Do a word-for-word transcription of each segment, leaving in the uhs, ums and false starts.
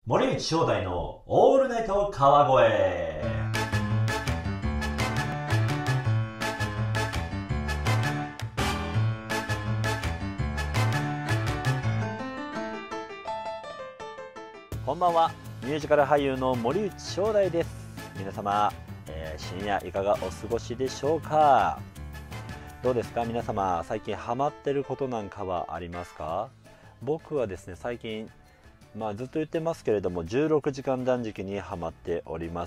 森内正代のオールナイト川越。こんばんは、ミュージカル俳優の森内正代です。皆様、えー、深夜いかがお過ごしでしょうか。どうですか皆様、最近ハマってることなんかはありますか？僕はですね、最近まあずっと言ってますけれども、じゅうろくじかん断食にハマっております。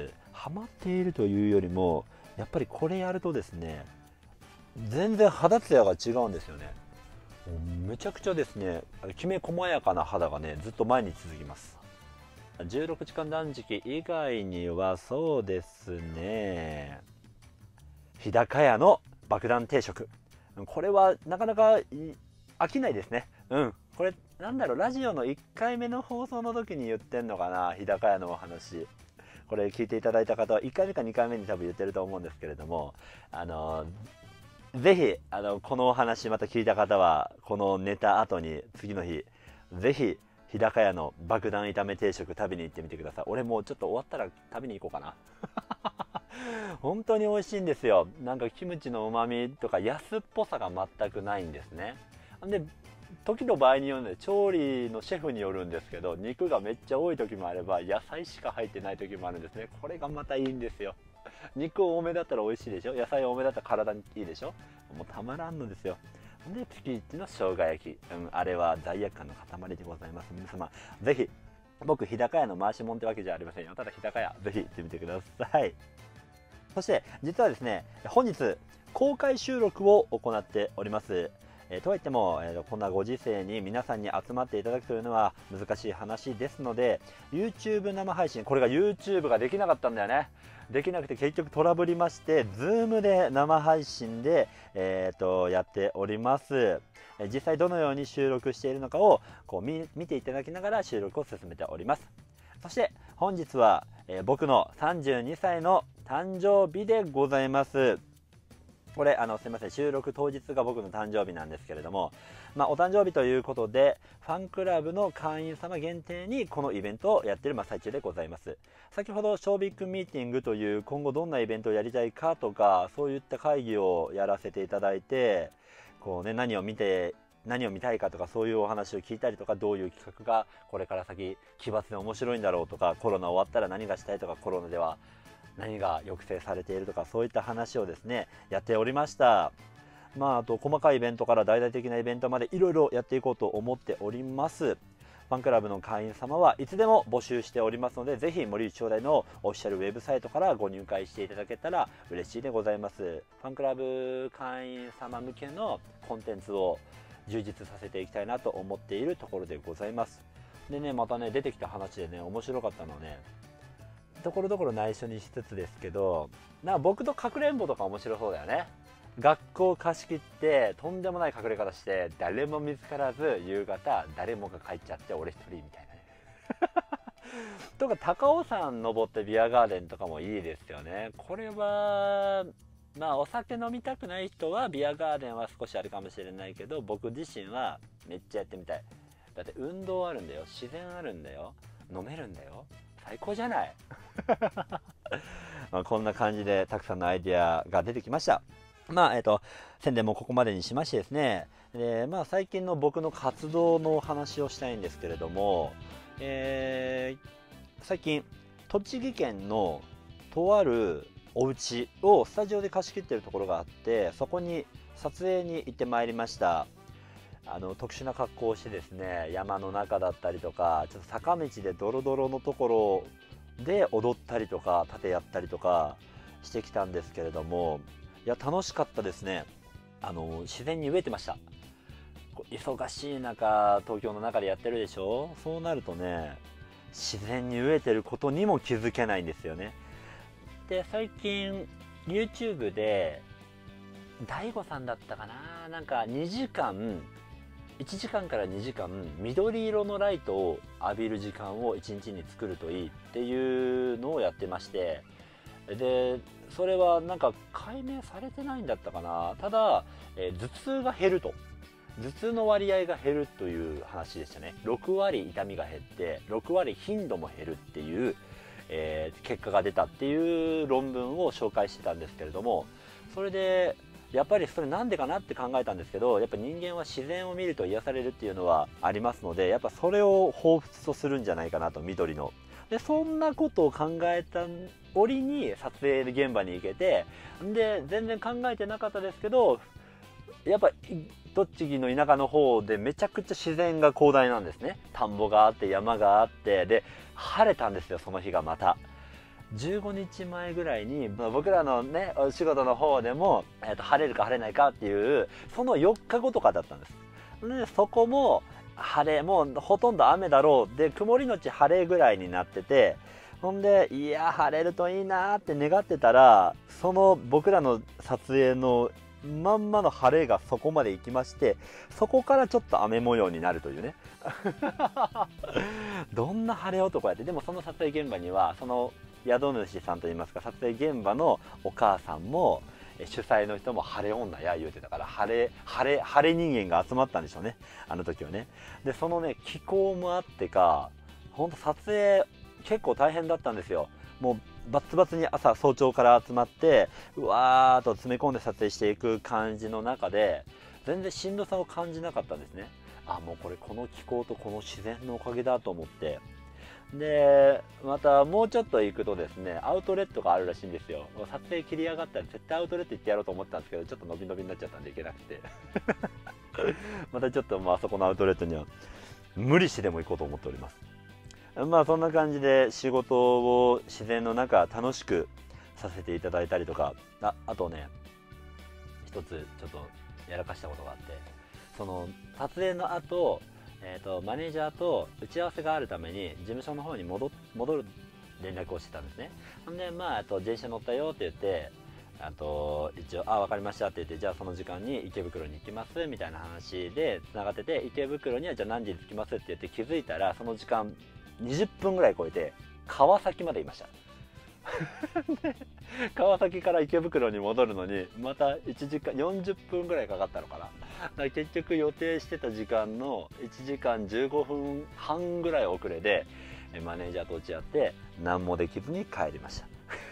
ハマっているというよりも、やっぱりこれやるとですね、全然肌ツヤが違うんですよね。もうめちゃくちゃですね、きめ細やかな肌がね、ずっと前に続きます。じゅうろくじかん断食以外には、そうですね、日高屋の爆弾定食、これはなかなか飽きないですね。うん、これなんだろう、ラジオのいっかいめの放送の時に言ってんのかな、日高屋のお話。これ聞いていただいた方はいっかいめかにかいめに多分言ってると思うんですけれども、あのぜひあのこのお話また聞いた方は、この寝た後に次の日ぜひ日高屋の爆弾炒め定食食べに行ってみてください。俺もうちょっと終わったら食べに行こうかな。本当に美味しいんですよ。なんかキムチの旨味とか安っぽさが全くないんですね。で時の場合によるので、調理のシェフによるんですけど、肉がめっちゃ多い時もあれば野菜しか入ってない時もあるんですね。これがまたいいんですよ。肉多めだったら美味しいでしょ、野菜多めだったら体にいいでしょ、もうたまらんのですよ。でピキッチの生姜焼き、うん、あれは罪悪感の塊でございます。皆様ぜひ、僕日高屋の回しもんってわけじゃありませんよ。ただ日高屋ぜひ行ってみてください。そして実はですね、本日公開収録を行っております。えー、とはいっても、えー、こんなご時世に皆さんに集まっていただくというのは難しい話ですので、 YouTube 生配信、これが YouTube ができなかったんだよね。できなくて結局トラブりまして、 Zoom で生配信で、えー、とやっております。えー、実際どのように収録しているのかをこう 見, 見ていただきながら収録を進めております。そして本日は、えー、僕のさんじゅうにさいの誕生日でございます。これあのすいません、収録当日が僕の誕生日なんですけれども、まあ、お誕生日ということでファンクラブの会員様限定にこのイベントをやっている真っ最中でございます。先ほどショービッグミーティングという今後どんなイベントをやりたいかとか、そういった会議をやらせていただいて、こう、ね、何を見て何を見たいかとか、そういうお話を聞いたりとか、どういう企画がこれから先奇抜で面白いんだろうとか、コロナ終わったら何がしたいとか、コロナでは何が抑制されているとか、そういった話をですねやっておりました。まあ、あと細かいイベントから大々的なイベントまでいろいろやっていこうと思っております。ファンクラブの会員様はいつでも募集しておりますので、ぜひ森内正代のオフィシャルウェブサイトからご入会していただけたら嬉しいでございます。ファンクラブ会員様向けのコンテンツを充実させていきたいなと思っているところでございます。でね、またね、出てきた話でね、面白かったのはね、ところどころ内緒にしつつですけど、なんか僕とかくれんぼとか面白そうだよね。学校貸し切ってとんでもない隠れ方して、誰も見つからず夕方誰もが帰っちゃって俺一人みたいなね。とか高尾山登ってビアガーデンとかもいいですよね。これはまあお酒飲みたくない人はビアガーデンは少しあるかもしれないけど、僕自身はめっちゃやってみたい。だって運動あるんだよ、自然あるんだよ、飲めるんだよ、最高じゃない。まあこんな感じでたくさんのアイデアが出てきました。まあえっ、ー、と宣伝もここまでにしましてですね、でまあ最近の僕の活動の話をしたいんですけれども、えー、最近栃木県のとあるお家をスタジオで貸し切っているところがあって、そこに撮影に行ってまいりました。あの特殊な格好をしてですね、山の中だったりとか、ちょっと坂道でドロドロのところで踊ったりとか盾やったりとかしてきたんですけれども、いや楽しかったですね。あの自然に飢えてました。忙しい中東京の中でやってるでしょ。そうなるとね、自然に飢えてることにも気づけないんですよね。で最近 YouTube で大悟さんだったかな、なんかにじかんいちじかんからにじかん緑色のライトを浴びる時間をいちにちに作るといいっていうのをやってまして、でそれはなんか解明されてないんだったかな。ただ、えー頭痛が減ると頭痛の割合が減るという話でしたね。ろくわり痛みが減ってろくわり頻度も減るっていう、えー、結果が出たっていう論文を紹介してたんですけれども、それでやっぱりそれなんでかなって考えたんですけど、やっぱ人間は自然を見ると癒されるっていうのはありますので、やっぱそれを彷彿とするんじゃないかなと、緑の。でそんなことを考えた折に撮影現場に行けて、で全然考えてなかったですけど、やっぱ栃木の田舎の方でめちゃくちゃ自然が広大なんですね。田んぼがあって山があって、で晴れたんですよ、その日がまた。じゅうごにちまえぐらいに僕らのねお仕事の方でも、えー、と晴れるか晴れないかっていうそのよっかごとかだったんです。でそこも晴れ、もうほとんど雨だろうで曇りのち晴れぐらいになってて、ほんでいや晴れるといいなって願ってたら、その僕らの撮影のまんまの晴れがそこまで行きまして、そこからちょっと雨模様になるというねどんな晴れ男やって。でもその撮影現場にはその宿主さんといいますか、撮影現場のお母さんも主催の人も晴れ女や言うてたから、晴れ晴れ晴れ人間が集まったんでしょうね、あの時はね。でそのね気候もあってか、ほんと撮影結構大変だったんですよ。もうバツバツに朝早朝から集まってうわーっと詰め込んで撮影していく感じの中で、全然しんどさを感じなかったんですね。あ、もうこれこの気候とこの自然のおかげだと思って。でまたもうちょっと行くとですね、アウトレットがあるらしいんですよ。撮影切り上がったら絶対アウトレット行ってやろうと思ったんですけど、ちょっと伸び伸びになっちゃったんで行けなくてまたちょっとまあそこのアウトレットには無理してでも行こうと思っております。まあそんな感じで仕事を自然の中楽しくさせていただいたりとか、ああとね一つちょっとやらかしたことがあって、その撮影の後えーとマネージャーと打ち合わせがあるために事務所の方に戻戻る連絡をしてたんですね。ほんでまああと電車乗ったよって言って、あと一応「あ分かりました」って言って、じゃあその時間に池袋に行きますみたいな話でつながってて、池袋にはじゃあ何時に着きますって言って気づいたら、その時間にじゅっぷんぐらい超えて川崎までいましたで川崎から池袋に戻るのにまたいちじかんよんじゅっぷんぐらいかかったのかな。だから結局予定してた時間のいちじかんじゅうごふんはんぐらい遅れでマネージャーと打ち合って何もできずに帰りました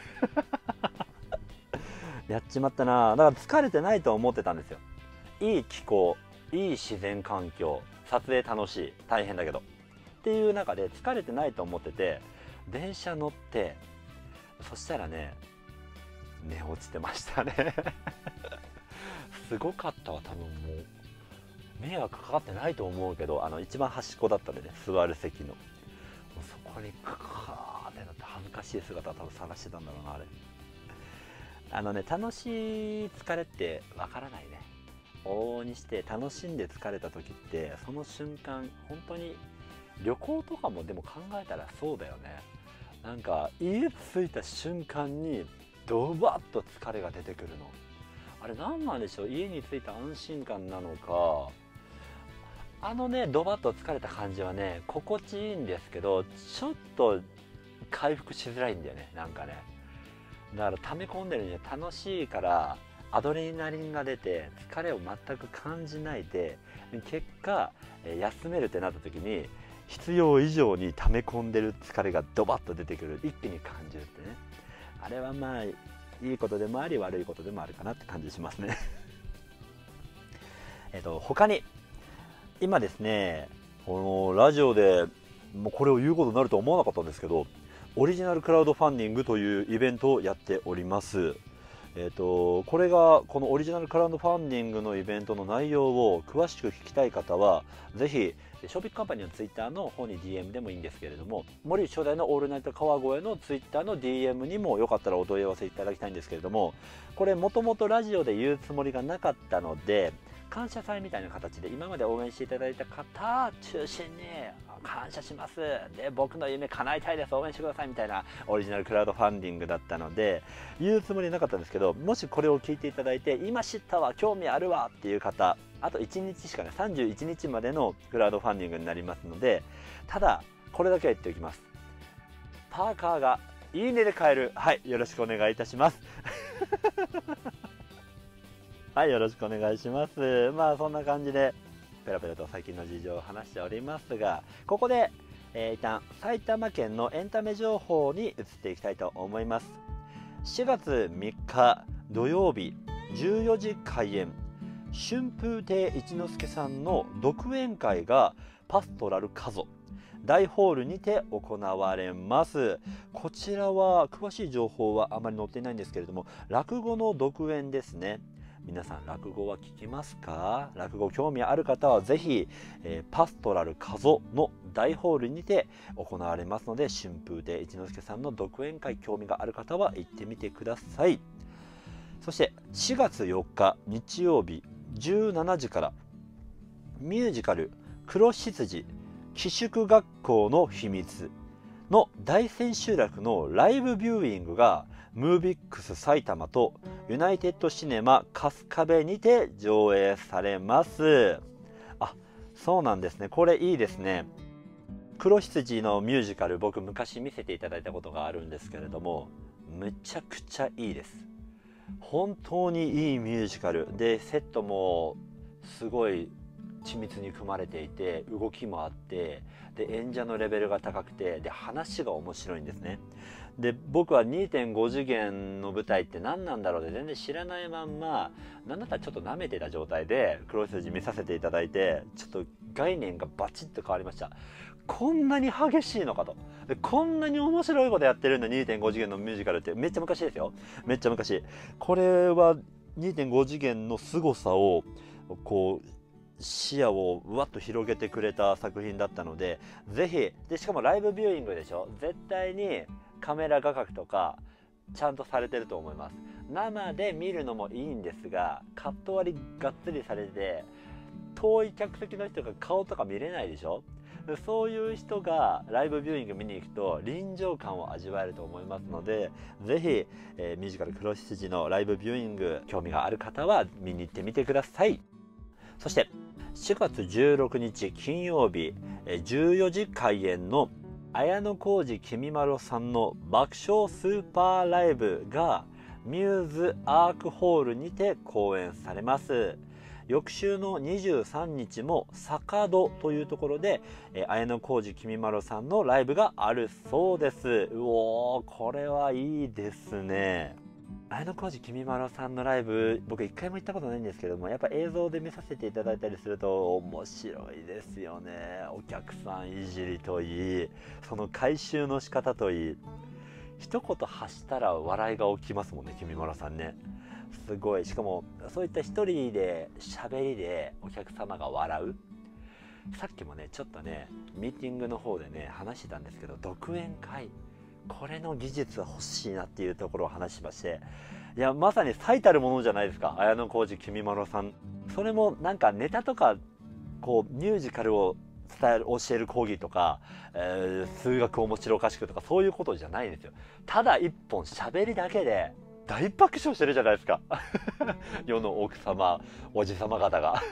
やっちまったな。だから疲れてないと思ってたんですよ。いい気候、いい自然環境、撮影楽しい、大変だけどっていう中で疲れてないと思ってて、電車乗ってそしたらね寝落ちてましたねすごかったわ。多分もう迷惑かかってないと思うけど、あの一番端っこだったんでね、座る席のもうそこにクカーってなって恥ずかしい姿を多分探してたんだろうなあれ。あのね楽しい疲れってわからないね。往々にして楽しんで疲れた時ってその瞬間本当に、旅行とかもでも考えたらそうだよね。なんか家着いた瞬間にドバッと疲れが出てくるの、あれ何なんでしょう。家に着いた安心感なのか、あのねドバッと疲れた感じはね心地いいんですけど、ちょっと回復しづらいんだよね。なんかねだから溜め込んでるには楽しいからアドレナリンが出て疲れを全く感じないで、結果休めるってなった時に必要以上に溜め込んでる疲れがドバッと出てくる、一気に感じるってね、あれはまあいいことでもあり悪いことでもあるかなって感じしますねえっと他に今ですね、このラジオでもうこれを言うことになるとは思わなかったんですけど、オリジナルクラウドファンディングというイベントをやっております。えーと、これがこのオリジナルクラウドファンディングのイベントの内容を詳しく聞きたい方はぜひショーピックカンパニーのツイッターの方に ディーエム でもいいんですけれども、森内正代のオールナイト川越のツイッターの ディーエム にもよかったらお問い合わせいただきたいんですけれども、これもともとラジオで言うつもりがなかったので、感謝祭みたいな形で今まで応援していただいた方中心に感謝します、で僕の夢叶えたいです、応援してくださいみたいなオリジナルクラウドファンディングだったので言うつもりなかったんですけど、もしこれを聞いていただいて今知ったわ興味あるわっていう方、あといちにちしかねさんじゅういちにちまでのクラウドファンディングになりますので、ただこれだけは言っておきます。パーカーがいいねで買える、はい、よろしくお願いいたしますはい、よろしくお願いします。まあそんな感じでペラペラと最近の事情を話しておりますが、ここで、えー、一旦埼玉県のエンタメ情報に移っていきたいと思います。しがつみっか土曜日じゅうよじ開演、春風亭一之輔さんの独演会がパストラルカゾ大ホールにて行われます。こちらは詳しい情報はあまり載っていないんですけれども、落語の独演ですね。皆さん落語は聞きますか？落語興味ある方はぜひ、えー、パストラルカゾの大ホールにて行われますので、春風亭一之輔さんの独演会興味がある方は行ってみてください。そしてしがつよっか日曜日じゅうしちじからミュージカル黒執事寄宿学校の秘密の大千秋楽のライブビューイングがムービックス埼玉とユナイテッドシネマ春日部にて上映されます。あ、そうなんですね。これいいですね。黒羊のミュージカル、僕昔見せていただいたことがあるんですけれども、めちゃくちゃいいです。本当にいいミュージカルで、セットもすごい緻密に組まれていて、動きもあって、で演者のレベルが高くて、で話が面白いんですね。で僕は にてんご 次元の舞台って何なんだろうで全然知らないまんま、なんだったらちょっと舐めてた状態で黒い筋見させていただいて、ちょっと概念がバチッと変わりました。こんなに激しいのかと、でこんなに面白いことやってるんだ にてんご 次元のミュージカルって。めっちゃ昔ですよ、めっちゃ昔。これは にてんご 次元の凄さをこう視野をうわっと広げてくれた作品だったので、ぜひ。でしかもライブビューイングでしょ、絶対にカメラ画角とかちゃんとされてると思います。生で見るのもいいんですが、カット割りがっつりされて、遠い客席の人が顔とか見れないでしょ。そういう人がライブビューイング見に行くと臨場感を味わえると思いますので、ぜひ、えー、ミュージカル黒羊のライブビューイング興味がある方は見に行ってみてください。そしてしがつじゅうろくにち金曜日じゅうよじ開演の綾小路きみまろさんの爆笑スーパーライブがミューズアークホールにて公演されます。翌週のにじゅうさんにちも坂戸というところで綾小路きみまろさんのライブがあるそうです。うおー、これはいいですね。綾小路きみまろさんのライブ、僕一回も行ったことないんですけども、やっぱ映像で見させていただいたりすると面白いですよね。お客さんいじりといい、その回収の仕方といい、一言発したら笑いが起きますもんね、きみまろさんね。すごい。しかもそういった一人で喋りでお客様が笑う。さっきもねちょっとねミーティングの方でね話してたんですけど、独演会、これの技術欲しいなっていうところを話しまして、いやまさに最たるものじゃないですか、綾小路きみまろさん。それもなんかネタとかこうミュージカルを伝える教える講義とか、えー、数学面白おかしくとかそういうことじゃないんですよ。ただ一本喋りだけで大爆笑してるじゃないですか世の奥様おじ様方が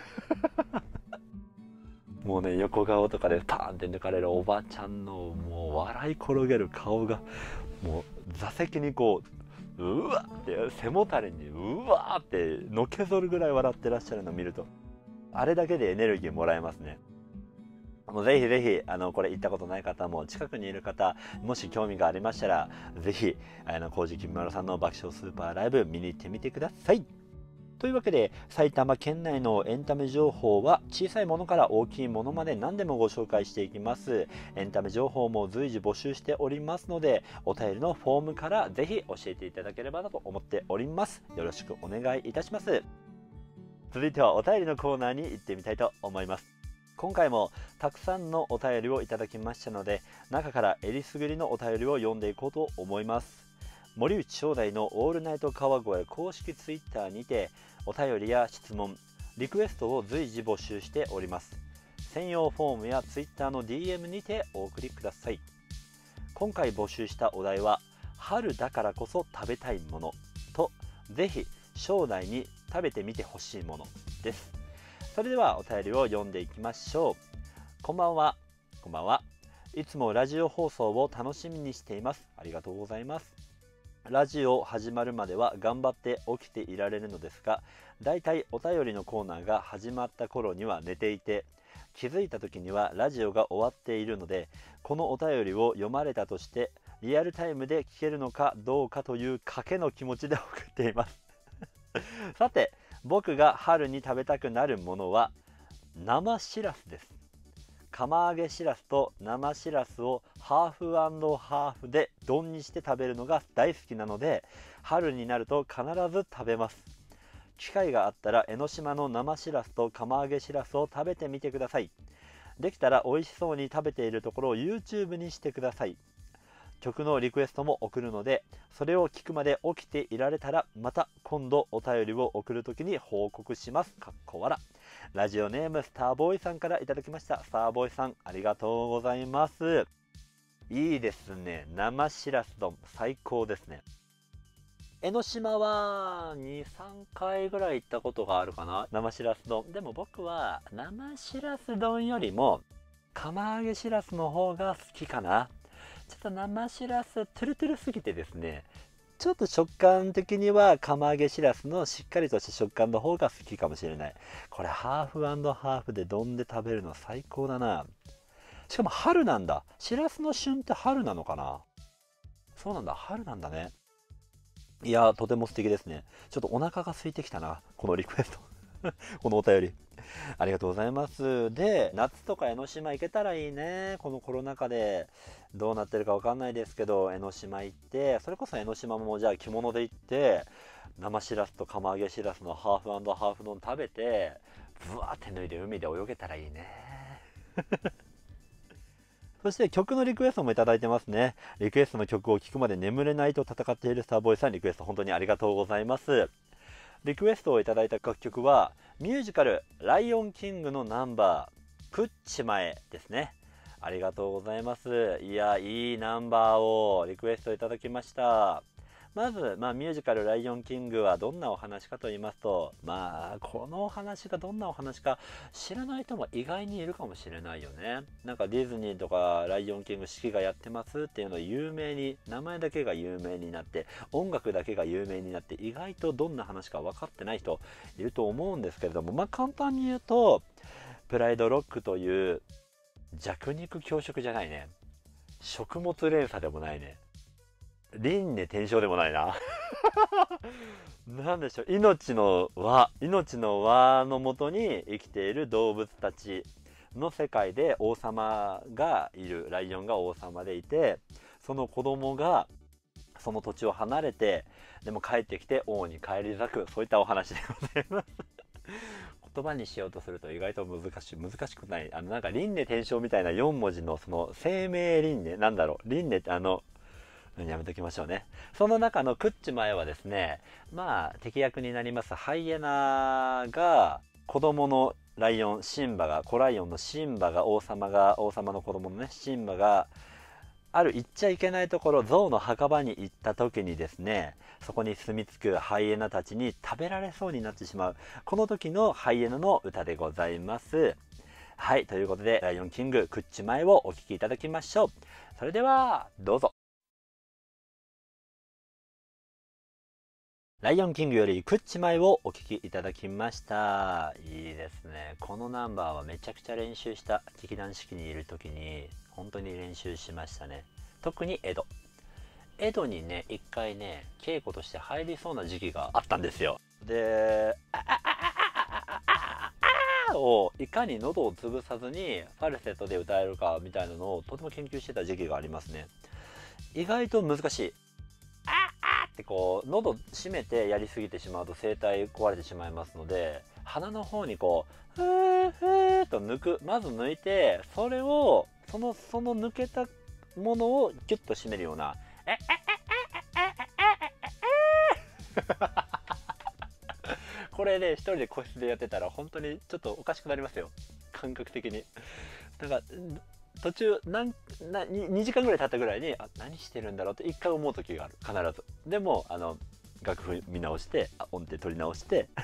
もうね横顔とかでパーンって抜かれるおばちゃんのもう笑い転げる顔が、もう座席にこううわって背もたれにうわってのけぞるぐらい笑ってらっしゃるのを見ると、あれだけでエネルギーもらえますね。もうぜひぜひあのこれ行ったことない方も近くにいる方、もし興味がありましたらぜひ綾小路きみまろさんの爆笑スーパーライブ見に行ってみてください。というわけで埼玉県内のエンタメ情報は小さいものから大きいものまで何でもご紹介していきます。エンタメ情報も随時募集しておりますので、お便りのフォームからぜひ教えていただければなと思っております。よろしくお願いいたします。続いてはお便りのコーナーに行ってみたいと思います。今回もたくさんのお便りをいただきましたので、中からえりすぐりのお便りを読んでいこうと思います。森内正代のオールナイト川越公式ツイッターにてお便りや質問、リクエストを随時募集しております。専用フォームやツイッターの ディーエム にてお送りください。今回募集したお題は春だからこそ食べたいものと、ぜひ正代に食べてみてほしいものです。それではお便りを読んでいきましょう。こんばんは。こんばんは。いつもラジオ放送を楽しみにしています。ありがとうございます。 ラジオ始まるまでは頑張って起きていられるのですが、だいたいお便りのコーナーが始まった頃には寝ていて、気づいた時にはラジオが終わっているので、このお便りを読まれたとしてリアルタイムで聞けるのかどうかという賭けの気持ちで送っていますさて、僕が春に食べたくなるものは生しらすです。釜揚げしらすと生しらすをハーフ&ハーフで丼にして食べるのが大好きなので、春になると必ず食べます。機会があったら江ノ島の生しらすと釜揚げしらすを食べてみてください。できたら美味しそうに食べているところを YouTube にしてください。曲のリクエストも送るので、それを聞くまで起きていられたらまた今度お便りを送るときに報告します。かっこ笑。ラジオネームスターボーイさんからいただきました。スターボーイさん、ありがとうございます。いいですね。生しらす丼最高ですね。江ノ島はに、さんかいぐらい行ったことがあるかな、生しらす丼。でも僕は生しらす丼よりも釜揚げしらすの方が好きかな。ちょっと生しらすトゥルトゥルすぎてですね、ちょっと食感的には釜揚げしらすのしっかりとした食感の方が好きかもしれない。これハーフ&ハーフで丼で食べるの最高だな。しかも春なんだ。しらすの旬って春なのかな。そうなんだ、春なんだね。いや、とても素敵ですね。ちょっとお腹が空いてきたな、このリクエストこのお便りありがとうございます。で、夏とか江ノ島行けたらいいね。このコロナ禍でどうなってるかわかんないですけど、江ノ島行って、それこそ江ノ島もじゃあ着物で行って、生しらすと釜揚げしらすのハーフ&ハーフ丼食べて、ブワーって脱いで海で泳げたらいいねそして曲のリクエストもいただいてますね。リクエストの曲を聴くまで眠れないと戦っているスターボーイさん、リクエスト本当にありがとうございます。リクエストをいただいた楽曲はミュージカルライオンキングのナンバープッチマエですね。ありがとうございます。いや、いいナンバーをリクエストいただきました。まず、まあ、ミュージカルライオンキングはどんなお話かと言いますと、まあこのお話がどんなお話か知らない人も意外にいるかもしれないよね。なんかディズニーとかライオンキング式がやってますっていうのを有名に、名前だけが有名になって、音楽だけが有名になって、意外とどんな話か分かってない人いると思うんですけれども、まあ簡単に言うと、プライドロックという弱肉強食じゃないね、食物連鎖でもないね、輪廻転生でもないななんでしょう、命の輪命の輪のもとに生きている動物たちの世界で王様がいる。ライオンが王様でいて、その子供がその土地を離れて、でも帰ってきて王に返り咲く、そういったお話でございます言葉にしようとすると意外と難しい難しくない。あのなんか輪廻転生みたいなよん文字のその生命輪廻、なんだろう、輪廻ってあのやめときましょうね。その中のクッチ前はですね、まあ敵役になりますハイエナが、子供のライオンシンバが、子ライオンのシンバが、王様が王様の子供のねシンバがある行っちゃいけないところ、ゾウの墓場に行った時にですね、そこに住み着くハイエナたちに食べられそうになってしまう、この時のハイエナの歌でございます。はい、ということでライオンキングクッチ前をお聴きいただきましょう。それではどうぞ。ライオンキングよりクッチマイをお聴きいただきました。いいですね。このナンバーはめちゃくちゃ練習した。劇団四季にいる時に本当に練習しましたね。特に江戸。江戸にね、一回ね、稽古として入りそうな時期があったんですよ。で、あああああああをいかに喉を潰さずにファルセットで歌えるかみたいなのをとても研究してた時期がありますね。意外と難しい。こう喉閉めてやりすぎてしまうと声帯壊れてしまいますので、鼻の方にこうふーふーと抜く、まず抜いて、それをそのその抜けたものをギュッと締めるようなええええええこれで一人で個室でやってたら本当にちょっとおかしくなりますよ、感覚的に。だから途中なんな 2, にじかんぐらい経ったぐらいに、あ、何してるんだろうって一回思う時がある、必ず。でもあの楽譜見直して、音程取り直して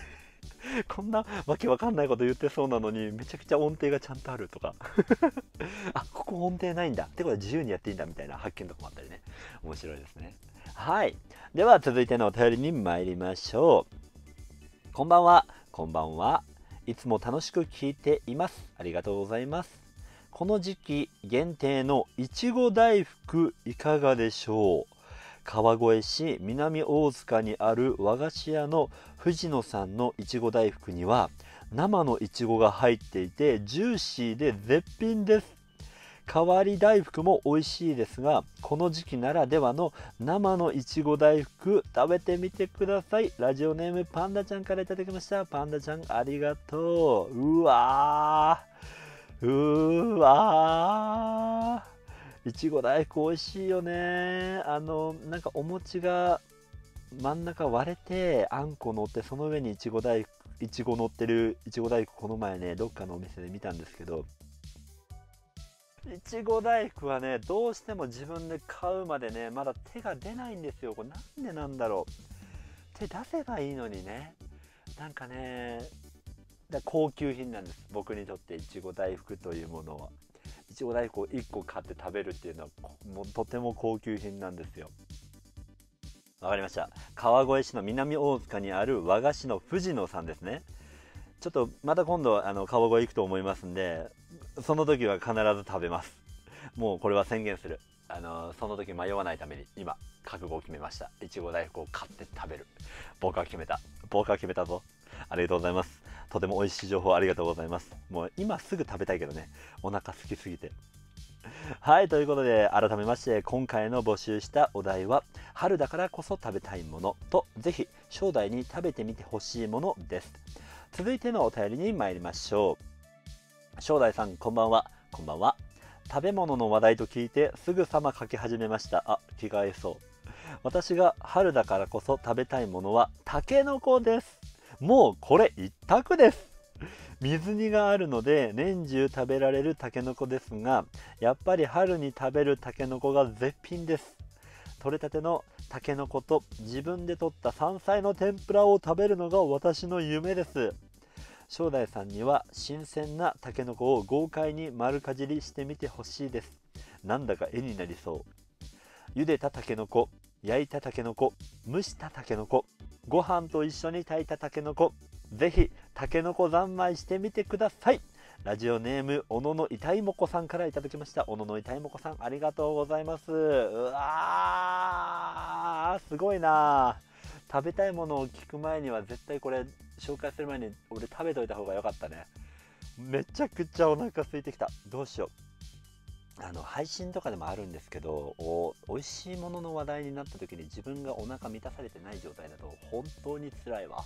こんなわけわかんないこと言ってそうなのにめちゃくちゃ音程がちゃんとあるとかあ、ここ音程ないんだってことは自由にやっていいんだみたいな発見とかもあったりね、面白いですね。はい、では続いてのお便りに参りましょう。こんばんは。こんばんは。いつも楽しく聞いています。ありがとうございます。この時期限定のいちご大福いかがでしょう。川越市南大塚にある和菓子屋の藤野さんのいちご大福には生のいちごが入っていてジューシーで絶品です。代わり大福も美味しいですが、この時期ならではの生のいちご大福食べてみてください。ラジオネームパンダちゃんからいただきました。パンダちゃんありがとう。うわーうわーいちご大福美味しいよね。あのなんかお餅が真ん中割れてあんこ乗って、その上にいちご大福いちご乗ってるいちご大福、この前ねどっかのお店で見たんですけど、いちご大福はねどうしても自分で買うまでねまだ手が出ないんですよ。これなんでなんだろう。手出せばいいのにね、なんかねだ高級品なんです、僕にとっていちご大福というものは。いちご大福をいっこ買って食べるっていうのはもうとても高級品なんですよ。わかりました。川越市の南大塚にある和菓子の藤野さんですね。ちょっとまた今度あの川越行くと思いますんで、その時は必ず食べます。もうこれは宣言する。あのその時迷わないために今覚悟を決めました。いちご大福を買って食べる。僕は決めた。僕は決めたぞ。ありがとうございます。とても美味しい情報ありがとうございます。もう今すぐ食べたいけどね、お腹空きすぎて。はい、ということで改めまして今回の募集したお題は春だからこそ食べたいものとぜひ正代に食べてみてほしいものです。続いてのお便りに参りましょう。正代さんこんばんは。こんばんは。食べ物の話題と聞いてすぐさま書き始めました。あ、着替えそう。私が春だからこそ食べたいものはタケノコです。もうこれ一択です。水煮があるので年中食べられるタケノコですが、やっぱり春に食べるタケノコが絶品です。取れたてのタケノコと自分で採った山菜の天ぷらを食べるのが私の夢です。正代さんには新鮮なタケノコを豪快に丸かじりしてみてほしいです。なんだか絵になりそう。茹でたタケノコ、焼いたタケノコ、蒸したタケノコ、ご飯と一緒に炊いたタケノコ、ぜひタケノコ三昧してみてください。ラジオネーム小野の痛いもこさんからいただきました。小野の痛いもこさんありがとうございます。うわーすごいな。食べたいものを聞く前には絶対これ紹介する前に俺食べといた方が良かったね。めちゃくちゃお腹空いてきた。どうしよう。あの配信とかでもあるんですけど、お美味しいものの話題になった時に自分がお腹満たされてない状態だと本当に辛いわ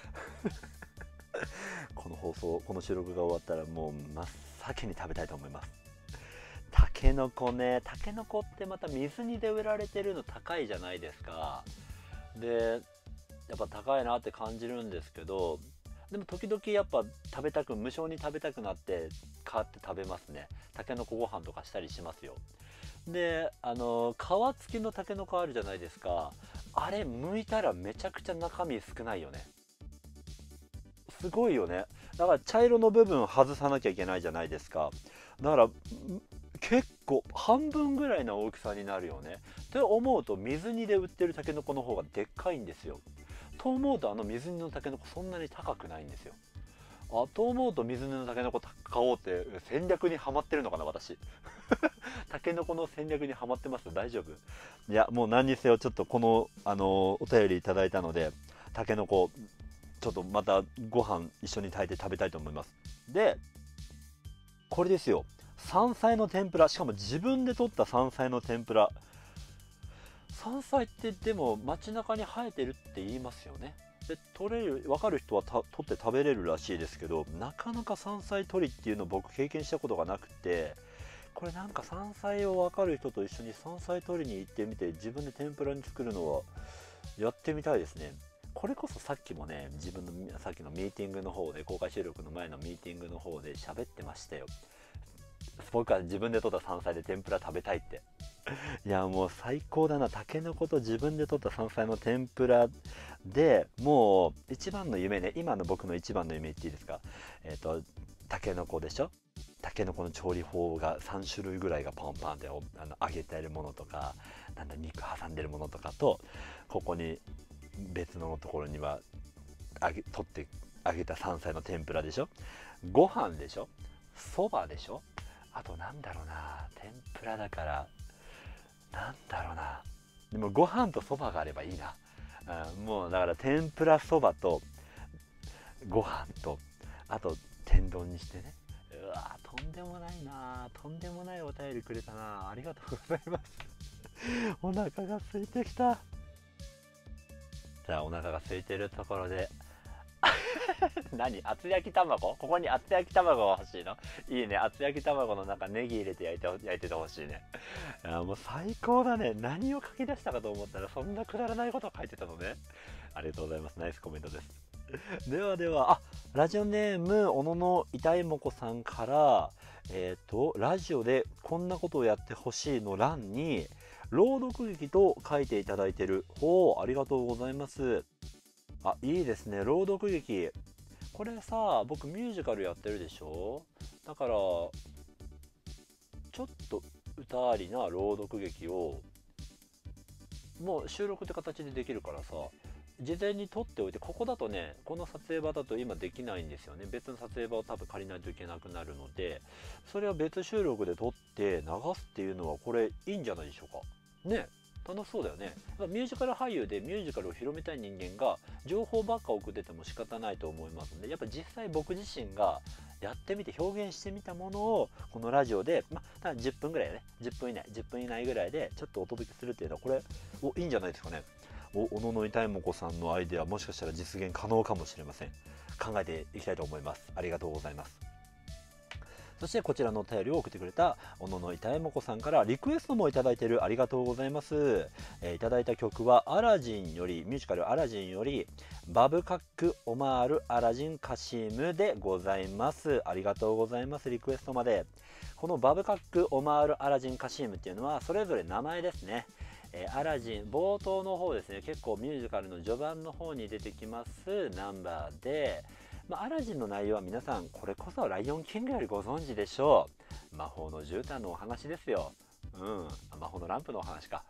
この放送この収録が終わったらもう真っ先に食べたいと思います。タケノコね、タケノコってまた水煮で売られてるの高いじゃないですか。でやっぱ高いなって感じるんですけど、でも時々やっぱ食べたく無性に食べたくなって買って食べますね。たけのこご飯とかしたりしますよ。であの皮付きのたけのこあるじゃないですか。あれ剥いたらめちゃくちゃ中身少ないよね。すごいよね。だから茶色の部分外さなきゃいけないじゃないですか。だから結構半分ぐらいの大きさになるよね。って思うと水煮で売ってるたけのこの方がでっかいんですよ。と思うとあの水煮のたけのこそんなに高くないんですよ。あと思うと水煮のたけのこ買おうって戦略にはまってるのかな私たけのこの戦略にはまってます。大丈夫？いやもう何にせよちょっとこのあのお便りいただいたのでたけのこちょっとまたご飯一緒に炊いて食べたいと思います。でこれですよ、山菜の天ぷら。しかも自分で取った山菜の天ぷら。山菜ってでも街中に生えてるって言いますよね。で取れる分かる人はた取って食べれるらしいですけど、なかなか山菜取りっていうのを僕経験したことがなくて、これなんか山菜を分かる人と一緒に山菜取りに行ってみて自分で天ぷらに作るのはやってみたいですね。これこそさっきもね自分のさっきのミーティングの方で公開収録の前のミーティングの方で喋ってましたよ。僕は自分で取った山菜で天ぷら食べたいって。 いやもう最高だな。たけのこと自分で取った山菜の天ぷらで、もう一番の夢ね、今の僕の一番の夢言っていいですか？えっ、とたけのこでしょ。たけのこの調理法がさん種類ぐらいがパンパンってあの揚げてるものとか、なんだ肉挟んでるものとかと、ここに別のところには揚げ取って揚げた山菜の天ぷらでしょ。ご飯でしょ。そばでしょ。あとなんだろうな、天ぷらだからなんだろうな、でもご飯とそばがあればいいな。うん、もうだから天ぷらそばとご飯と、あと天丼にしてね。うわー、とんでもないな、とんでもないお便りくれたな、ありがとうございます。お腹が空いてきた。じゃあお腹が空いてるところで何、厚焼き卵、ここに厚焼き卵が欲しいの？いいね、厚焼き卵の中ネギ入れて焼いて焼いててほしいね。いやもう最高だね。何を書き出したかと思ったらそんなくだらないことを書いてたのね。ありがとうございます。ナイスコメントです。ではでは、あ、ラジオネーム小野の痛いもこさんから、えっ、ー、とラジオでこんなことをやってほしいの欄に朗読劇と書いていただいてる。ほう、ありがとうございます。あ、いいですね、朗読劇。これさ、僕ミュージカルやってるでしょ。だからちょっと歌ありな朗読劇をもう収録って形でできるからさ、事前に撮っておいて、ここだとね、この撮影場だと今できないんですよね。別の撮影場を多分借りないといけなくなるので、それは別収録で撮って流すっていうのはこれいいんじゃないでしょうかね。楽しそうだよね。ミュージカル俳優でミュージカルを広めたい人間が情報ばっか送ってても仕方ないと思いますので、やっぱ実際僕自身がやってみて表現してみたものをこのラジオで、まあ、じゅっぷんぐらいね、じゅっぷん以内じゅっぷん以内ぐらいでちょっとお届けするっていうのは、これおいいんじゃないですかね。お小野の痛いもこさんのアイデア、もしかしたら実現可能かもしれません。考えていきたいと思います。ありがとうございます。そしてこちらのお便りを送ってくれた小野の痛いもこさんからリクエストもいただいている。ありがとうございます。えー、いただいた曲はアラジンより、ミュージカルアラジンよりバブカックオマールアラジンカシームでございます。ありがとうございます。リクエストまで。このバブカックオマールアラジンカシームっていうのはそれぞれ名前ですね。えー、アラジン冒頭の方ですね、結構ミュージカルの序盤の方に出てきますナンバーで、まあ、アラジンの内容は皆さんこれこそライオンキングよりご存知でしょう。魔法の絨毯のお話ですよ。うん、魔法のランプのお話か。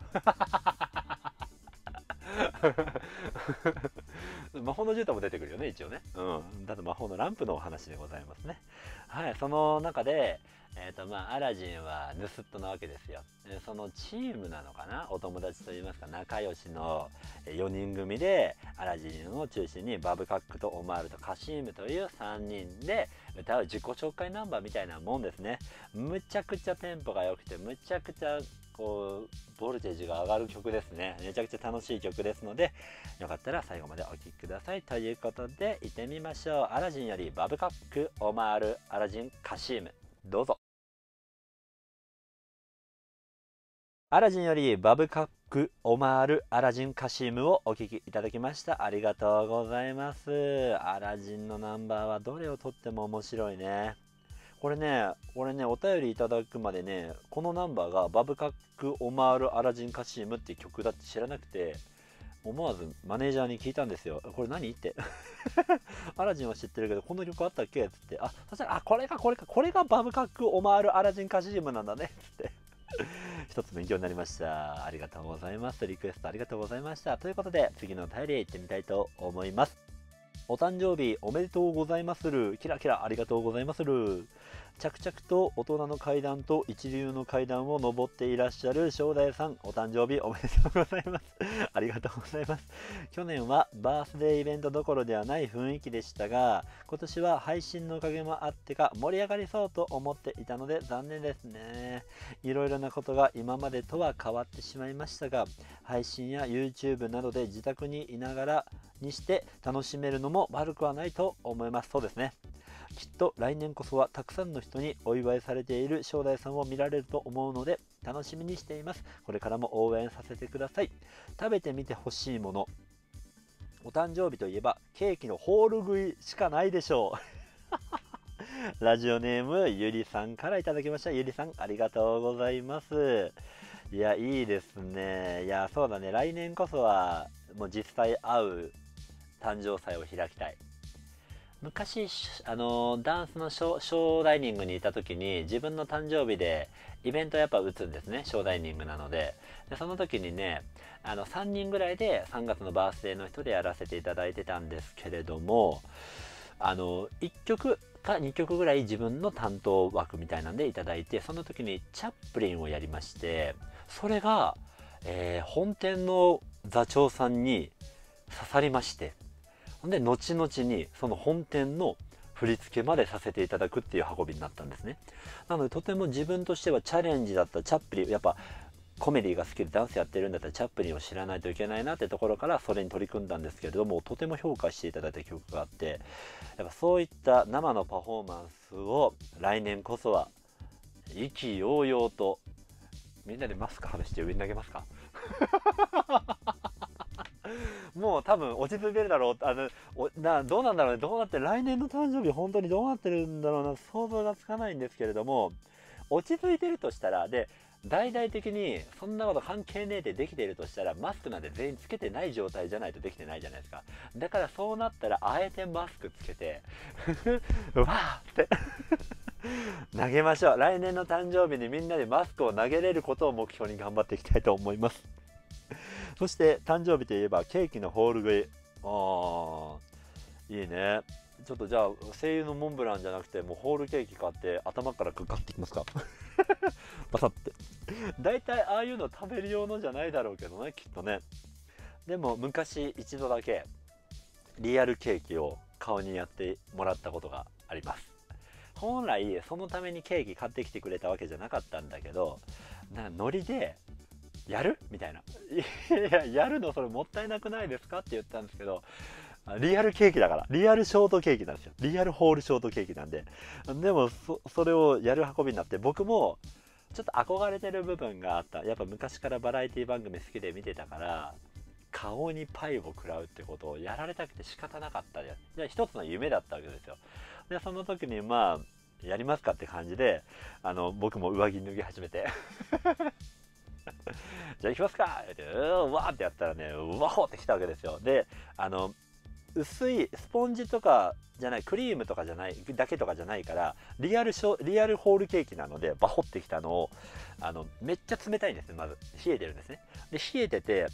魔法の絨毯も出てくるよね、一応ね。うん、だと魔法のランプのお話でございますね。はい、その中で、えーとまあ、アラジンは盗人なわけですよ。そのチームなのかな、お友達といいますか仲良しのよにん組でアラジンを中心にバブカックとオマールとカシームというさんにんで歌う自己紹介ナンバーみたいなもんですね。むちゃくちゃテンポが良くて、むちゃくちゃこうボルテージが上がる曲ですね。めちゃくちゃ楽しい曲ですので、よかったら最後までお聴きください。ということで行ってみましょう。アラジンよりバブカックオマールアラジンカシーム、どうぞ。アラジンよりバブカックオマールアラジンカシームをお聴きいただきました。ありがとうございます。アラジンのナンバーはどれをとっても面白いね。これね、俺ね、お便りいただくまでね、このナンバーがバブカックオマールアラジンカシームっていう曲だって知らなくて、思わずマネージャーに聞いたんですよ。これ何ってアラジンは知ってるけどこの曲あったっけっつって、あ、そしたら、あ、これかこれかこれがバブカックオマールアラジンカシームなんだねっつって一つ勉強になりました。ありがとうございます。リクエストありがとうございました。ということで次のお便り行ってみたいと思います。お誕生日おめでとうございまする。キラキラありがとうございまする。着々と大人の階段と一流の階段を上っていらっしゃる正代さん、お誕生日おめでとうございます。ありがとうございます。去年はバースデーイベントどころではない雰囲気でしたが、今年は配信のおかげもあってか盛り上がりそうと思っていたので残念ですね。いろいろなことが今までとは変わってしまいましたが、配信や YouTube などで自宅にいながらにして楽しめるのも悪くはないと思います。そうですね。きっと来年こそはたくさんの人にお祝いされている正代さんを見られると思うので楽しみにしています。これからも応援させてください。食べてみてほしいもの、お誕生日といえばケーキのホール食いしかないでしょうラジオネームゆりさんからいただきました。ゆりさんありがとうございます。 いや、いいですね。いや、そうだね。来年こそは、もう実際会う誕生祭を開きたい。昔、あの、ダンスのショー、ショーダイニングにいた時に、自分の誕生日で、イベントやっぱ打つんですね。ショーダイニングなので。で、その時にね、あの、さんにんぐらいでさんがつのバースデーの人でやらせていただいてたんですけれども、あの、いっきょくかにきょくぐらい自分の担当枠みたいなんでいただいて、その時にチャップリンをやりまして、それが、えー本店の座長さんに刺さりまして、ほんで後々にその本店の振り付けまでさせていただくっていう運びになったんですね。なのでとても自分としてはチャレンジだった。チャップリン、やっぱコメディが好きでダンスやってるんだったらチャップリンを知らないといけないなってところからそれに取り組んだんですけれども、とても評価していただいた曲があって、やっぱそういった生のパフォーマンスを来年こそは意気揚々と、みんなでマスク外して上に投げますか？もう多分落ち着いてるだろう。あのおなどうなんだろうね。どうなって来年の誕生日本当にどうなってるんだろうな、想像がつかないんですけれども、落ち着いてるとしたら、で大々的にそんなこと関係ねえでできているとしたら、マスクなんて全員つけてない状態じゃないとできてないじゃないですか。だからそうなったらあえてマスクつけてうわーって投げましょう。来年の誕生日にみんなでマスクを投げれることを目標に頑張っていきたいと思います。そして誕生日といえばケーキのホール食い。あー、いいね。ちょっとじゃあ声優のモンブランじゃなくてもうホールケーキ買って頭からかかっていきますか？バサって。大体ああいうの食べる用のじゃないだろうけどね、きっとね。でも昔一度だけリアルケーキを顔にやってもらったことがあります。本来そのためにケーキ買ってきてくれたわけじゃなかったんだけど、なノリでやるみたいな。いや、やるのそれもったいなくないですかって言ったんですけど、リアルケーキだから、リアルショートケーキなんですよ。リアルホールショートケーキなんで。でもそ、それをやる運びになって、僕もちょっと憧れてる部分があった。やっぱ昔からバラエティ番組好きで見てたから、顔にパイを食らうってことをやられたくて仕方なかったです。じゃあ一つの夢だったわけですよ。で、その時にまあ、やりますかって感じで、あの、僕も上着脱ぎ始めて。じゃあ行きますかって、うーわーってやったらね、うわほってきたわけですよ。で、あの、薄いスポンジとかじゃない、クリームとかじゃないだけとかじゃないから、リアルショリアルホールケーキなのでバホってきたのを、あのめっちゃ冷たいんですね。まず冷えてるんですね。で冷えてて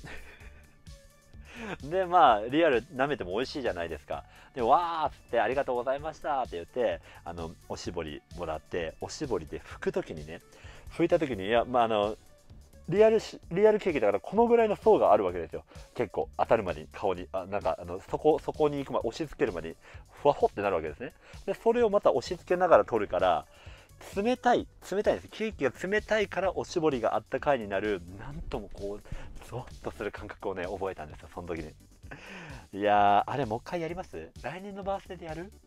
でまあリアル舐めても美味しいじゃないですか。でわーっつってありがとうございましたって言って、あのおしぼりもらって、おしぼりで拭く時にね、拭いた時に、いやまああのリアルしリアルケーキだからこのぐらいの層があるわけですよ。結構当たるまでに顔に、あなんかあのそこそこに行くまで押し付けるまでにふわほってなるわけですね。でそれをまた押し付けながら取るから、冷たい冷たいんです。ケーキが冷たいからおしぼりがあったかいになる、なんともこうゾワッとする感覚をね覚えたんですよ、その時に。いやー、あれもう一回やります？来年のバースデーでやる？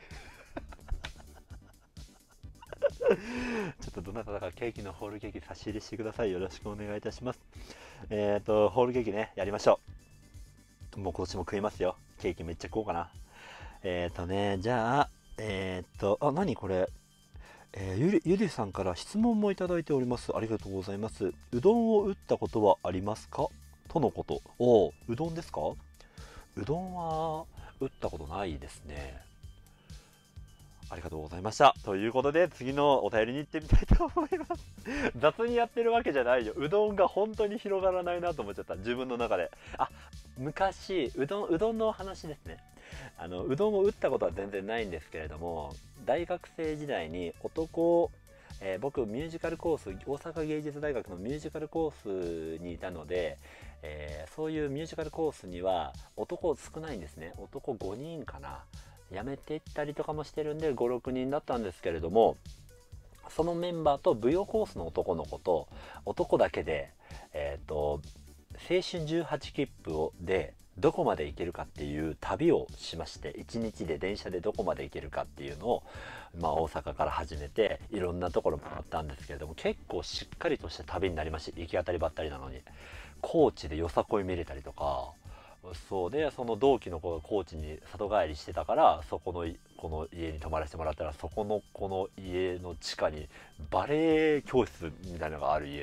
ちょっとどなたかケーキのホールケーキ差し入れしてください。よろしくお願いいたします。えっ、ー、と、ホールケーキね、やりましょう。もう今年も食いますよ。ケーキめっちゃ食おうかな。えっ、ー、とね、じゃあ、えっ、ー、と、あ、何これ。えー、ゆり、ゆりさんから質問もいただいております。ありがとうございます。うどんを打ったことはありますかとのこと。おう、うどんですか？うどんは打ったことないですね。ありがとうございました。ということで、次のお便りに行ってみたいと思います。雑にやってるわけじゃないよ。うどんが本当に広がらないなと思っちゃった。自分の中で。あ、昔、うどん、うどんの話ですね。あの、うどんを打ったことは全然ないんですけれども、大学生時代に男、えー僕ミュージカルコース、大阪芸術大学のミュージカルコースにいたので、えーそういうミュージカルコースには男少ないんですね。男ごにんかな。辞めていったりとかもしてるんでご、ろくにんだったんですけれども、そのメンバーと舞踊コースの男の子と男だけで、えっ、と青春じゅうはち切符をでどこまで行けるかっていう旅をしまして、いちにちで電車でどこまで行けるかっていうのを、まあ、大阪から始めていろんなところ回ったんですけれども、結構しっかりとした旅になりまして、行き当たりばったりなのに高知でよさこい見れたりとか。そうで、その同期の子が高知に里帰りしてたから、そこのこの家に泊まらせてもらったら、そこのこの家の地下にバレエ教室みたいなのがある家で、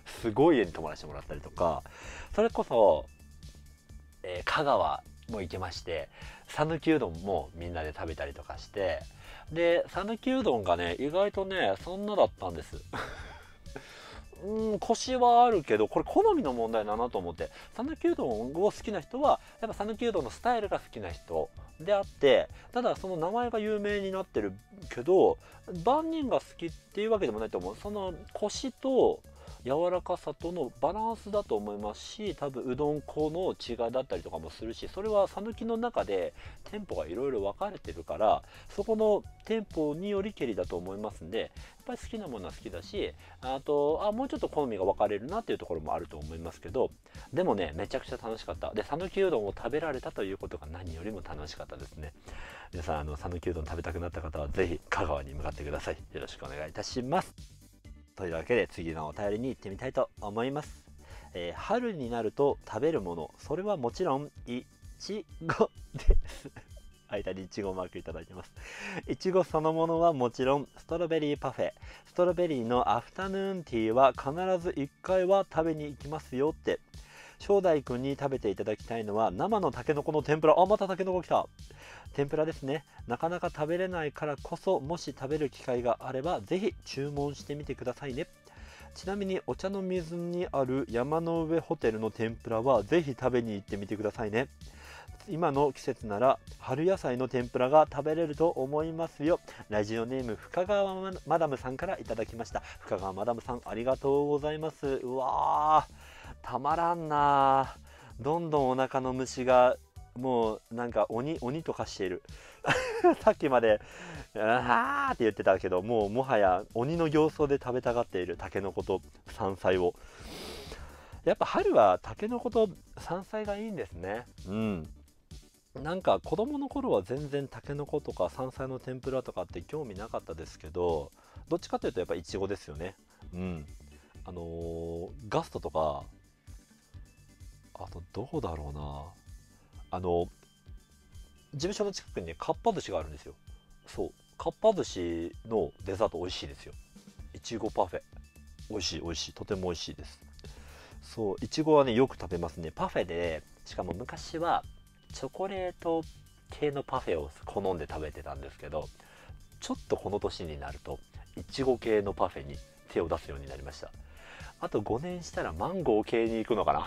すごい家に泊まらせてもらったりとか、それこそ、えー、香川も行けまして、讃岐うどんもみんなで食べたりとかして、で讃岐うどんがね意外とねそんなだったんですうん、コシはあるけど、これ好みの問題だなと思って、讃岐うどんを好きな人はやっぱ讃岐うどんのスタイルが好きな人であって、ただその名前が有名になってるけど万人が好きっていうわけでもないと思う。そのコシと柔らかさとのバランスだと思いますし、多分うどん粉の違いだったりとかもするし、それは讃岐の中で店舗がいろいろ分かれてるから、そこの店舗によりけりだと思いますんで、やっぱり好きなものは好きだし、あとあもうちょっと好みが分かれるなっていうところもあると思いますけど、でもねめちゃくちゃ楽しかった。で讃岐うどんを食べられたということが何よりも楽しかったですね。皆さんあの讃岐うどん食べたくなった方はぜひ香川に向かってください。よろしくお願いいたします。というわけで次のお便りに行ってみたいと思います。えー、春になると食べるもの、それはもちろんいちごです間にいちごマークいただいてます。いちごそのものはもちろんストロベリーパフェ、ストロベリーのアフタヌーンティーは必ずいっかいは食べに行きますよって。正代くんに食べていただきたいのは生のたけのこの天ぷら。あ、またたけのこ来た。天ぷらですね。なかなか食べれないからこそ、もし食べる機会があればぜひ注文してみてくださいね。ちなみにお茶の水にある山の上ホテルの天ぷらはぜひ食べに行ってみてくださいね。今の季節なら春野菜の天ぷらが食べれると思いますよ。ラジオネーム深川マダムさんからいただきました。深川マダムさんありがとうございます。うわーたまらんな。どんどんお腹の虫がもうなんか鬼鬼と化しているさっきまで「あー」って言ってたけど、もうもはや鬼の形相で食べたがっているタケノコと山菜を。やっぱ春はタケノコと山菜がいいんですね。うん、なんか子供の頃は全然タケノコとか山菜の天ぷらとかって興味なかったですけど、どっちかというとやっぱイチゴですよね。うん、あのー、ガストとか、あとどうだろうな、あの事務所の近くにねかっぱ寿司があるんですよ。そう、かっぱ寿司のデザート美味しいですよ。いちごパフェ美味しい美味しい、とても美味しいです。そういちごはねよく食べますね。パフェで、しかも昔はチョコレート系のパフェを好んで食べてたんですけど、ちょっとこの年になるといちご系のパフェに手を出すようになりました。あとごねんしたらマンゴー系に行くのかな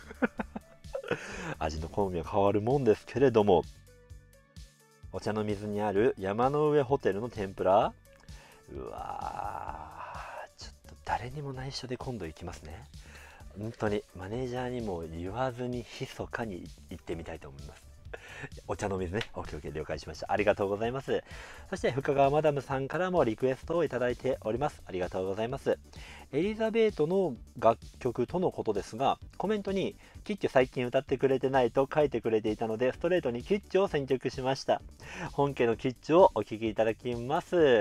味の好みは変わるもんですけれども、お茶の水にある山の上ホテルの天ぷら、うわーちょっと誰にも内緒で今度行きますね。本当にマネージャーにも言わずに密かに行ってみたいと思います。お茶の水ね、オッケーオッケー、了解しました。ありがとうございます。そして深川マダムさんからもリクエストをいただいております。ありがとうございます。エリザベートの楽曲とのことですが、コメントにキッチュ最近歌ってくれてないと書いてくれていたので、ストレートにキッチュを選曲しました。本家のキッチュをお聴きいただきます。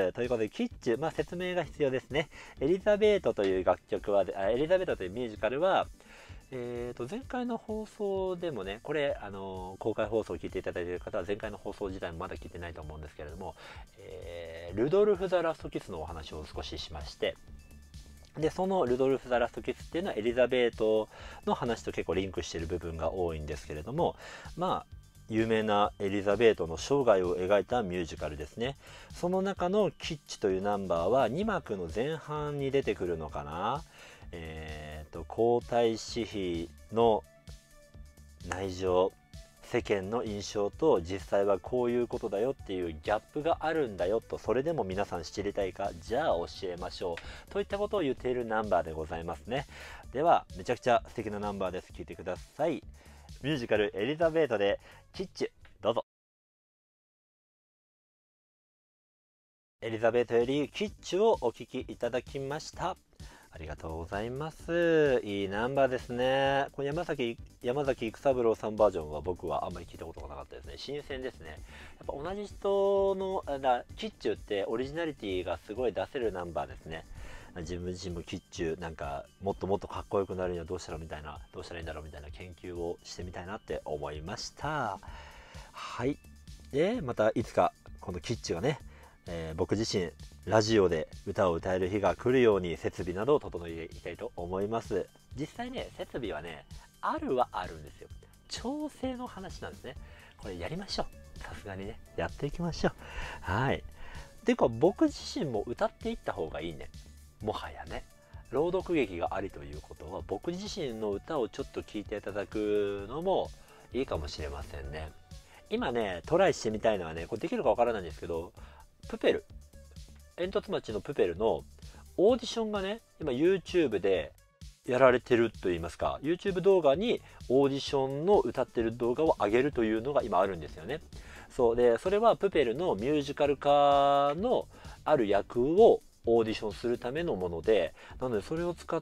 ということでキッチュ、まあ、説明が必要ですね。エリザベートという楽曲は、エリザベートというミュージカルは、えー、と前回の放送でもね、これ、あのー、公開放送を聞いていただいている方は前回の放送自体もまだ聞いてないと思うんですけれども、えー、ルドルフ・ザ・ラストキスのお話を少ししまして、でそのルドルフ・ザ・ラストキスっていうのはエリザベートの話と結構リンクしている部分が多いんですけれども、まあ有名なエリザベートの生涯を描いたミュージカルですね。その中のキッチというナンバーはにまくの前半に出てくるのかな。えー、と皇太子妃の内情、世間の印象と実際はこういうことだよっていうギャップがあるんだよと、それでも皆さん知りたいか、じゃあ教えましょうといったことを言っているナンバーでございますね。ではめちゃくちゃ素敵なナンバーです。聴いてください。ミュージカルエリザベートでキッチュ、どうぞ。エリザベートよりキッチュをお聴きいただきました。ありがとうございます。いいナンバーですね。この山崎山崎育三郎さんバージョンは僕はあんまり聞いたことがなかったですね。新鮮ですね。やっぱ同じ人のだキッチュってオリジナリティがすごい出せるナンバーですね。自分自身もキッチュなんかもっともっとかっこよくなるにはどうしたらみたいなどうしたらいいんだろうみたいな研究をしてみたいなって思いました。はい。でまたいつかこのキッチュがねえー、僕自身ラジオで歌を歌える日が来るように設備などを整えていきたいと思います。実際ね、設備はね、あるはあるんですよ。調整の話なんですね。これやりましょう。さすがにね、やっていきましょう。はい。ていうか僕自身も歌っていった方がいいね。もはやね。朗読劇がありということは、僕自身の歌をちょっと聴いていただくのもいいかもしれませんね。今ね、トライしてみたいのはね、これできるかわからないんですけど、プペル、煙突町のプペルのオーディションがね、今 YouTube でやられてると言いますか、 YouTube 動画にオーディションの歌ってる動画を上げるというのが今あるんですよね。そうで、それはプペルのミュージカル化のある役をオーディションするためのもので、なのでそれを使って、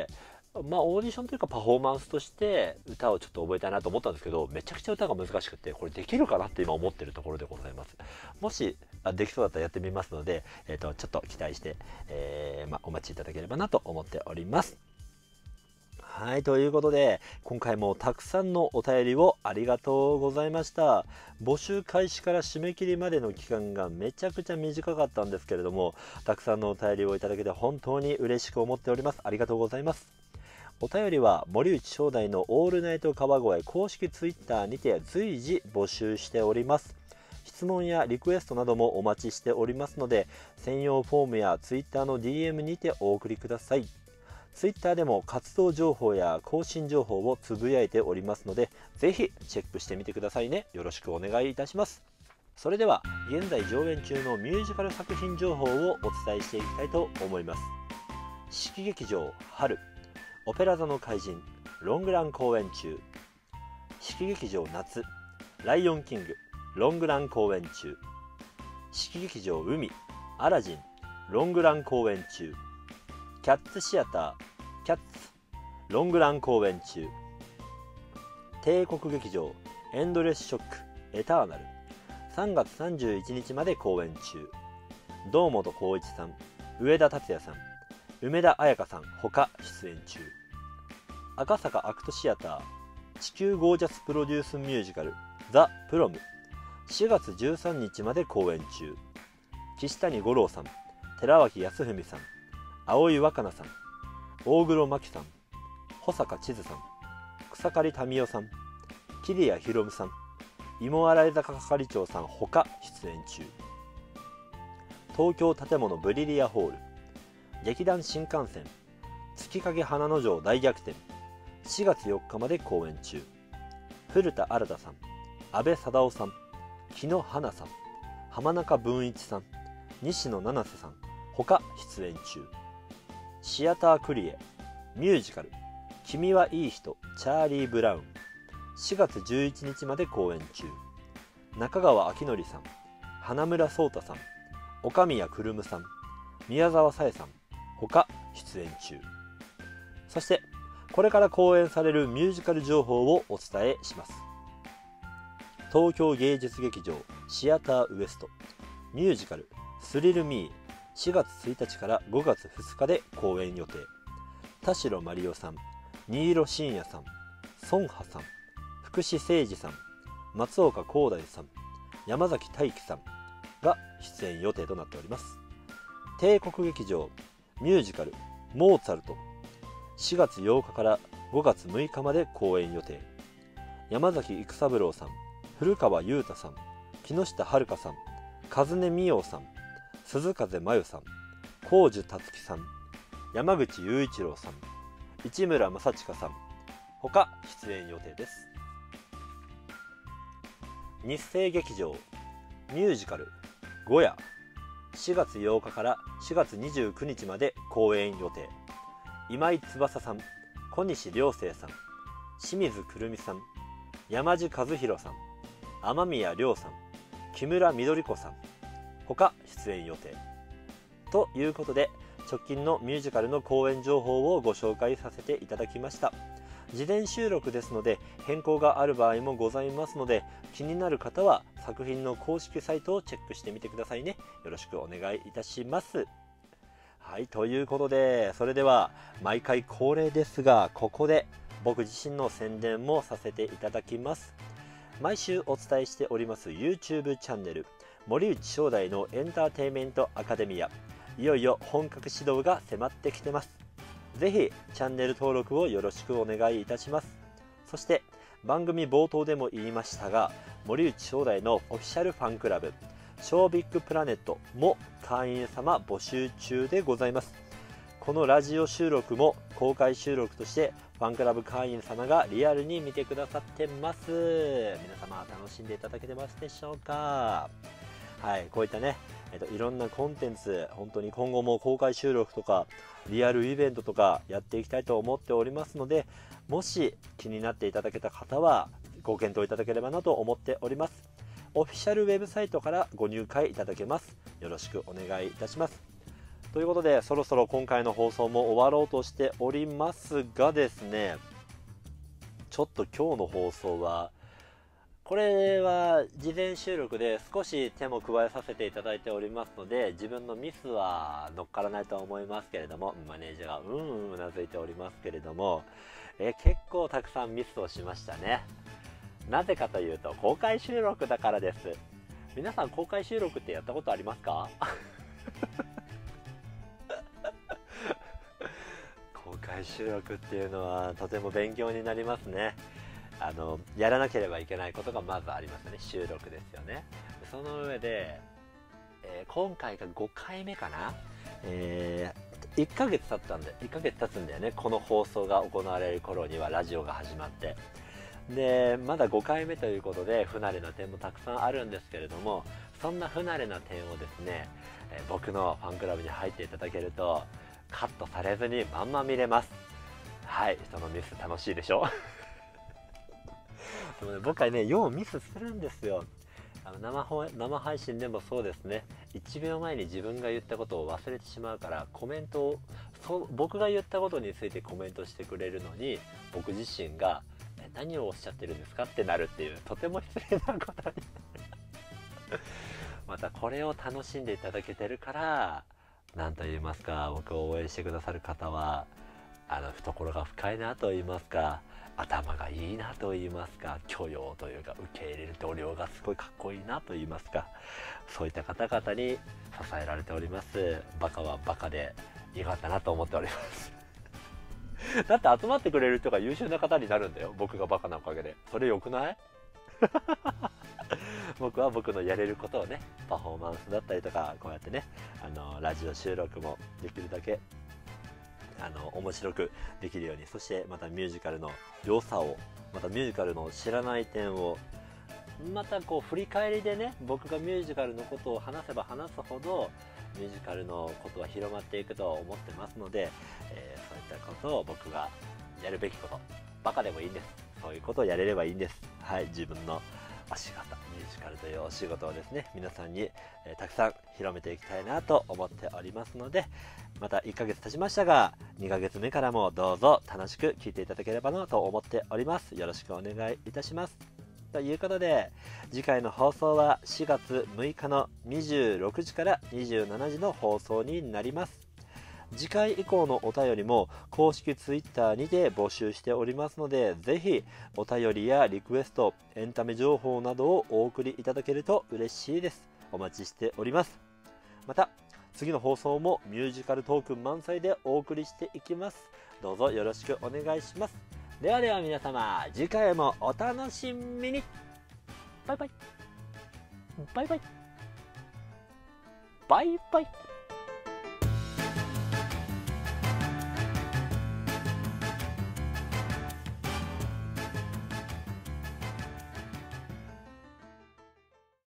まあオーディションというかパフォーマンスとして歌をちょっと覚えたいなと思ったんですけど、めちゃくちゃ歌が難しくて、これできるかなって今思ってるところでございます。もしできそうだったらやってみますので、えー、とちょっと期待して、えーまあ、お待ちいただければなと思っております。はい、ということで今回もたくさんのお便りをありがとうございました。募集開始から締め切りまでの期間がめちゃくちゃ短かったんですけれども、たくさんのお便りをいただけて本当に嬉しく思っております。ありがとうございます。お便りは森内正代のオールナイト川越公式ツイッターにて随時募集しております。質問やリクエストなどもお待ちしておりますので、専用フォームやツイッターの ディーエム にてお送りください。ツイッターでも活動情報や更新情報をつぶやいておりますので、ぜひチェックしてみてくださいね。よろしくお願いいたします。それでは現在上演中のミュージカル作品情報をお伝えしていきたいと思います。四季劇場春、オペラ座の怪人ロングラン公演中。四季劇場夏、ライオンキングロングラン公演中。四季劇場海、アラジンロングラン公演中。キャッツシアターキャッツロングラン公演中。帝国劇場エンドレスショックエターナルさんがつさんじゅういちにちまで公演中。堂本光一さん、上田達也さん、梅田彩香さんほか出演中。赤坂アクトシアター地球ゴージャスプロデュースミュージカルザ・プロムしがつじゅうさんにちまで公演中。岸谷五郎さん、寺脇康文さん、青井若菜さん、大黒摩季さん、保坂千鶴さん、草刈民代さん、桐谷博さん、芋洗坂係長さんほか出演中。東京建物ブリリアホール劇団新幹線月影花の城大逆転しがつよっかまで公演中。古田新太さん、阿部サダヲさん、木野花さん、浜中文一さん、西野七瀬さんほか出演中。シアタークリエミュージカル君はいい人チャーリー・ブラウンしがつじゅういちにちまで公演中。中川明典さん、花村想太さん、岡宮くるむさん、宮沢紗恵さんほか出演中。そしてこれから公演されるミュージカル情報をお伝えします。東京芸術劇場シアターウエストミュージカルスリルミーしがつついたちからごがつふつかで公演予定。田代真理夫さん、新納慎也さん、孫波さん、福士誠二さん、松岡広大さん、山崎大輝さんが出演予定となっております。帝国劇場ミュージカルモーツァルトしがつようかからごがつむいかまで公演予定。山崎育三郎さん、古川雄太さん、木下遥さん、和音美央さん、鈴風真由さん、高寿達樹さん、山口雄一郎さん、市村正親さんほか出演予定です。日生劇場ミュージカルゴヤしがつようかからしがつにじゅうくにちまで公演予定。今井翼さん、小西良生さん、清水くるみさん、山地和弘さん、雨宮亮さん、木村緑子さんほか出演予定ということで、直近のミュージカルの公演情報をご紹介させていただきました。事前収録ですので変更がある場合もございますので、気になる方は作品の公式サイトをチェックしてみてくださいね。よろしくお願いいたします。はい、ということで、それでは毎回恒例ですが、ここで僕自身の宣伝もさせていただきます。毎週お伝えしております YouTube チャンネル森内正代のエンターテインメントアカデミア、いよいよ本格始動が迫ってきてます。ぜひチャンネル登録をよろしくお願いいたします。そして番組冒頭でも言いましたが、森内正代のオフィシャルファンクラブ超ビッグプラネットも会員様募集中でございます。このラジオ収録も公開収録としてファンクラブ会員様がリアルに見てくださってます。皆様楽しんでいただけてますでしょうか。はい、こういったね、えっと、いろんなコンテンツ、本当に今後も公開収録とかリアルイベントとかやっていきたいと思っておりますので、もし気になっていただけた方はご検討いただければなと思っております。オフィシャルウェブサイトからご入会いただけます。よろしくお願いいたします。ということで、そろそろ今回の放送も終わろうとしておりますがですね、ちょっと今日の放送は、これは事前収録で少し手も加えさせていただいておりますので、自分のミスは乗っからないと思いますけれども、マネージャーがうんうんうなずいておりますけれども、え結構たくさんミスをしましたね。なぜかというと、公開収録だからです。皆さん公開収録ってやったことありますか？公開収録っていうのはとても勉強になりますね。あのやらなければいけないことがまずありますね。収録ですよね。その上で、えー、今回がごかいめかな、えー、いっかげつ経ったんでいっかげつ経つんだよね。この放送が行われる頃にはラジオが始まって、でまだごかいめということで不慣れな点もたくさんあるんですけれども、そんな不慣れな点をですね、えー、僕のファンクラブに入っていただけるとカットされずにまんま見れます。はい、そのミス楽しいでしょ。でもね、僕はね、ようミスするんですよ。あの 生, 放生配信でもそうですね。いちびょうまえに自分が言ったことを忘れてしまうから、コメントをそ僕が言ったことについてコメントしてくれるのに、僕自身が何をおっしゃってるんですかってなるっていう、とても失礼なことにまたこれを楽しんでいただけてるから、なんと言いますか、僕を応援してくださる方はあの懐が深いなと言いますか、頭がいいなと言いますか、許容というか受け入れる度量がすごいかっこいいなと言いますか、そういった方々に支えられております。バカはバカでよかったなと思っておりますだって集まってくれる人が優秀な方になるんだよ、僕がバカなおかげで。それ良くない？僕は僕のやれることをね、パフォーマンスだったりとか、こうやってね、あのラジオ収録もできるだけあの面白くできるように、そしてまたミュージカルの良さを、またミュージカルの知らない点をまたこう振り返りでね、僕がミュージカルのことを話せば話すほどミュージカルのことは広まっていくと思ってますので、えー、そういったことを僕がやるべきこと、バカでもいいんです。そういうことをやれればいいんです。はい、自分のお仕事、ミュージカルというお仕事をですね、皆さんに、えー、たくさん広めていきたいなと思っておりますので、またいっかげつ経ちましたが、にかげつめからもどうぞ楽しく聞いていただければなと思っております。よろしくお願いいたします。ということで、次回の放送はしがつむいかのにじゅうろくじからにじゅうしちじの放送になります。次回以降のお便りも公式ツイッターにて募集しておりますので、ぜひお便りやリクエスト、エンタメ情報などをお送りいただけると嬉しいです。お待ちしております。また次の放送もミュージカルトーク満載でお送りしていきます。どうぞよろしくお願いします。ではでは皆様、次回もお楽しみに。バイバイバイバイバイバイ。